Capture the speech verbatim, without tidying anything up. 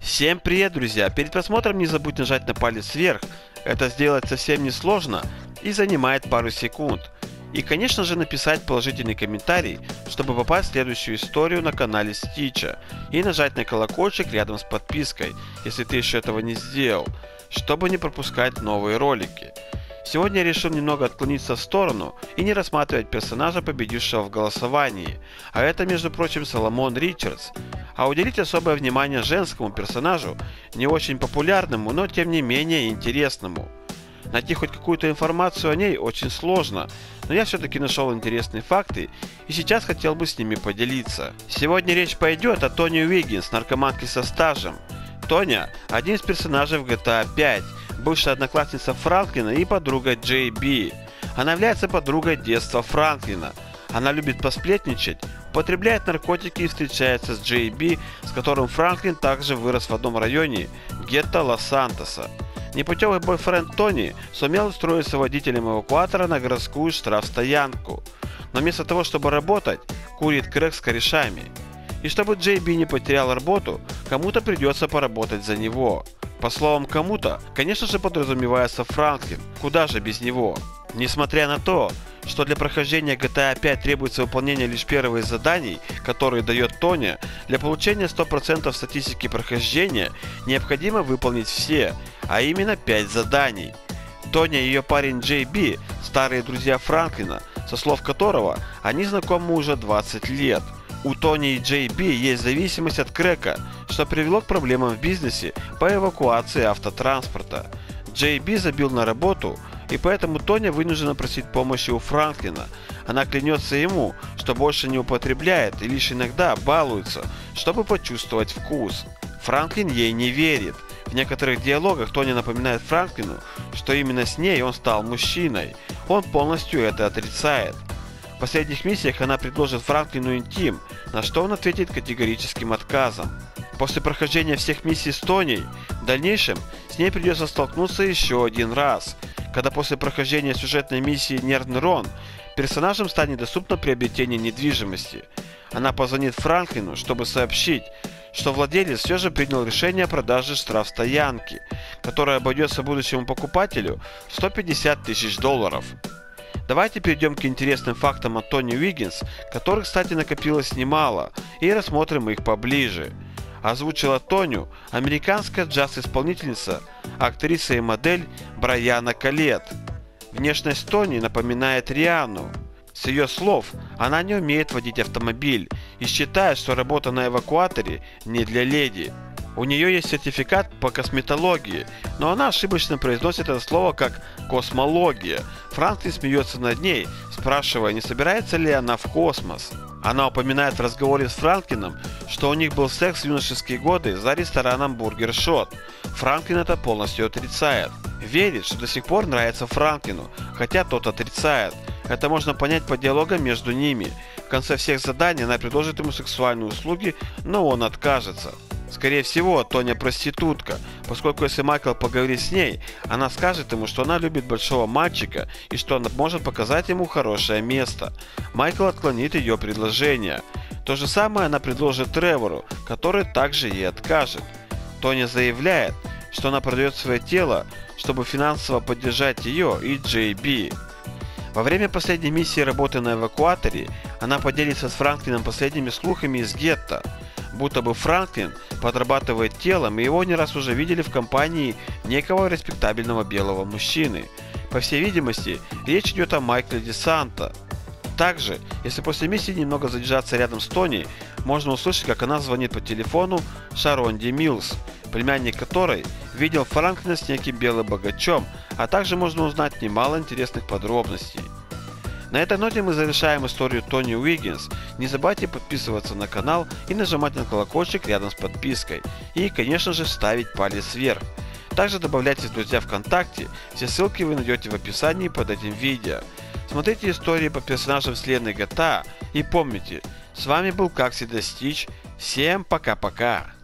Всем привет, друзья! Перед просмотром не забудь нажать на палец вверх. Это сделать совсем не сложно и занимает пару секунд. И, конечно же, написать положительный комментарий, чтобы попасть в следующую историю на канале Стича. И нажать на колокольчик рядом с подпиской, если ты еще этого не сделал, чтобы не пропускать новые ролики. Сегодня я решил немного отклониться в сторону и не рассматривать персонажа, победившего в голосовании. А это, между прочим, Соломон Ричардс. А уделить особое внимание женскому персонажу, не очень популярному, но тем не менее интересному. Найти хоть какую-то информацию о ней очень сложно, но я все-таки нашел интересные факты и сейчас хотел бы с ними поделиться. Сегодня речь пойдет о Тони Уиггинс, наркоманке со стажем. Тоня – один из персонажей в джи ти эй пять, бывшая одноклассница Франклина и подруга Джей Би. Она является подругой детства Франклина. Она любит посплетничать, употребляет наркотики и встречается с Джей Би, с которым Франклин также вырос в одном районе гетто Лос-Сантоса. Непутевый бойфренд Тони сумел устроиться водителем эвакуатора на городскую штрафстоянку, но вместо того, чтобы работать, курит крэк с корешами. И чтобы Джей Би не потерял работу, кому-то придется поработать за него. По словам кому-то, конечно же подразумевается Франклин, куда же без него. Несмотря на то, что для прохождения джи ти эй пять требуется выполнение лишь первого из заданий, которые дает Тоня, для получения ста процентов статистики прохождения необходимо выполнить все, а именно пять заданий. Тоня и ее парень Джей Би – старые друзья Франклина, со слов которого они знакомы уже двадцать лет. У Тони и Джей Би есть зависимость от крэка, что привело к проблемам в бизнесе по эвакуации автотранспорта. Джей Би забил на работу, и поэтому Тоня вынуждена просить помощи у Франклина. Она клянется ему, что больше не употребляет и лишь иногда балуется, чтобы почувствовать вкус. Франклин ей не верит. В некоторых диалогах Тоня напоминает Франклину, что именно с ней он стал мужчиной. Он полностью это отрицает. В последних миссиях она предложит Франклину интим, на что он ответит категорическим отказом. После прохождения всех миссий с Тоней, в дальнейшем с ней придется столкнуться еще один раз, когда после прохождения сюжетной миссии «Нервный Рон» персонажам станет доступно приобретение недвижимости. Она позвонит Франклину, чтобы сообщить, что владелец все же принял решение о продаже штрафстоянки, которая обойдется будущему покупателю в сто пятьдесят тысяч долларов. Давайте перейдем к интересным фактам о Тони Уиггинс, которых, кстати, накопилось немало, и рассмотрим их поближе. Озвучила Тоню американская джаз-исполнительница, актриса и модель Брайана Колетт. Внешность Тони напоминает Рианну. С ее слов, она не умеет водить автомобиль и считает, что работа на эвакуаторе не для леди. У нее есть сертификат по косметологии, но она ошибочно произносит это слово как «космология». Франклин смеется над ней, спрашивая, не собирается ли она в космос. Она упоминает в разговоре с Франклином, что у них был секс в юношеские годы за рестораном Бургер Шот. Франклин это полностью отрицает. Верит, что до сих пор нравится Франклину, хотя тот отрицает. Это можно понять по диалогам между ними. В конце всех заданий она предложит ему сексуальные услуги, но он откажется. Скорее всего, Тоня проститутка, поскольку если Майкл поговорит с ней, она скажет ему, что она любит большого мальчика и что она может показать ему хорошее место. Майкл отклонит ее предложение. То же самое она предложит Тревору, который также ей откажет. Тоня заявляет, что она продает свое тело, чтобы финансово поддержать ее и Джей Би. Во время последней миссии работы на эвакуаторе она поделится с Франклином последними слухами из гетто, будто бы Франклин подрабатывает телом, и его не раз уже видели в компании некого респектабельного белого мужчины. По всей видимости, речь идет о Майкле Де Санто. Также, если после миссии немного задержаться рядом с Тони, можно услышать, как она звонит по телефону Шаронде Милс, племянник которой видел Франклина с неким белым богачом, а также можно узнать немало интересных подробностей. На этой ноте мы завершаем историю Тони Уиггинс. Не забывайте подписываться на канал и нажимать на колокольчик рядом с подпиской. И, конечно же, ставить палец вверх. Также добавляйтесь в друзья ВКонтакте, все ссылки вы найдете в описании под этим видео. Смотрите истории по персонажам вселенной джи ти эй и помните, с вами был как всегда Стич. Всем пока-пока.